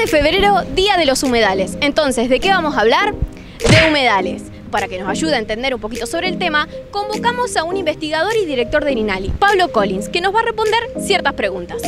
de febrero, Día de los Humedales. Entonces, ¿de qué vamos a hablar? De humedales. Para que nos ayude a entender un poquito sobre el tema, convocamos a un investigador y director del INALI, Pablo Collins, que nos va a responder ciertas preguntas.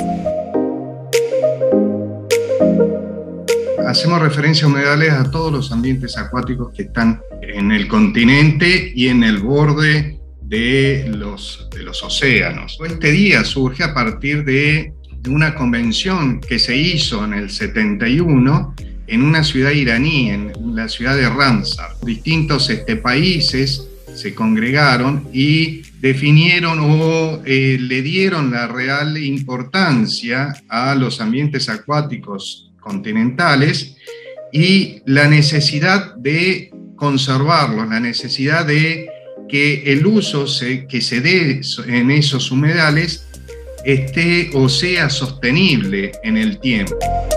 Hacemos referencia a humedales a todos los ambientes acuáticos que están en el continente y en el borde de los océanos. Este día surge a partir de una convención que se hizo en el 71 en una ciudad iraní, en la ciudad de Ramsar. Distintos países se congregaron y definieron o le dieron la real importancia a los ambientes acuáticos continentales y la necesidad de conservarlos, la necesidad de que el uso que se dé en esos humedales esté o sea sostenible en el tiempo.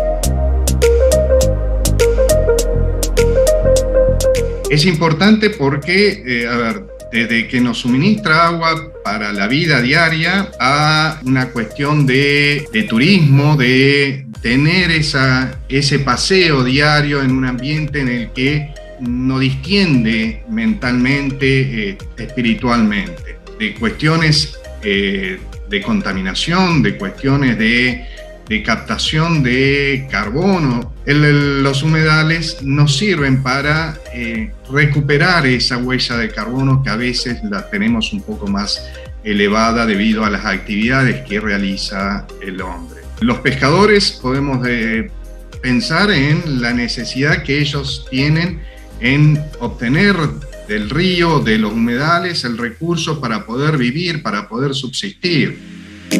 Es importante porque, desde que nos suministra agua para la vida diaria a una cuestión de turismo, de tener ese paseo diario en un ambiente en el que nos distiende mentalmente, espiritualmente, de cuestiones de contaminación, de cuestiones de captación de carbono. Los humedales nos sirven para recuperar esa huella de carbono que a veces la tenemos un poco más elevada debido a las actividades que realiza el hombre. Los pescadores podemos pensar en la necesidad que ellos tienen en obtener del río, de los humedales, el recurso para poder vivir, para poder subsistir.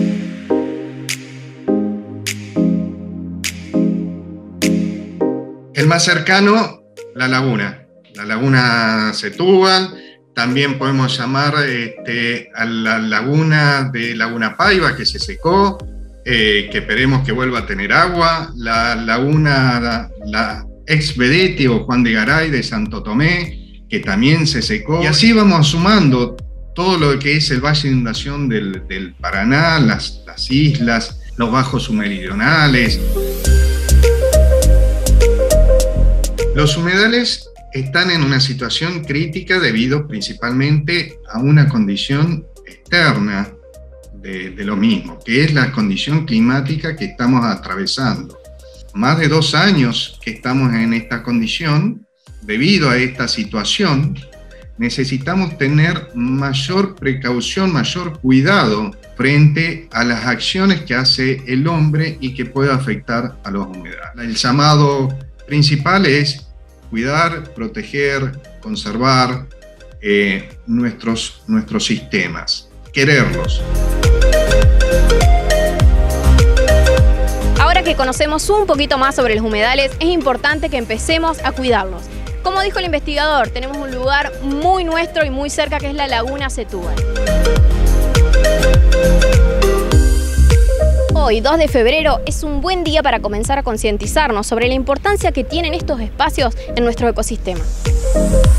El más cercano, la laguna Setúbal. También podemos llamar a la laguna de Laguna Paiva, que se secó, que esperemos que vuelva a tener agua, la laguna, la ex Vedete o Juan de Garay de Santo Tomé, que también se secó. Y así vamos sumando todo lo que es el valle de inundación del Paraná, las islas, los bajos submeridionales. Los humedales están en una situación crítica debido principalmente a una condición externa de lo mismo, que es la condición climática que estamos atravesando. Más de 2 años que estamos en esta condición. Debido a esta situación, necesitamos tener mayor precaución, mayor cuidado frente a las acciones que hace el hombre y que puede afectar a los humedales. El llamado principal es cuidar, proteger, conservar nuestros sistemas, quererlos. Ahora que conocemos un poquito más sobre los humedales, es importante que empecemos a cuidarlos. Como dijo el investigador, tenemos un lugar muy nuestro y muy cerca que es la Laguna Setúbal. Hoy, 2 de febrero, es un buen día para comenzar a concientizarnos sobre la importancia que tienen estos espacios en nuestro ecosistema.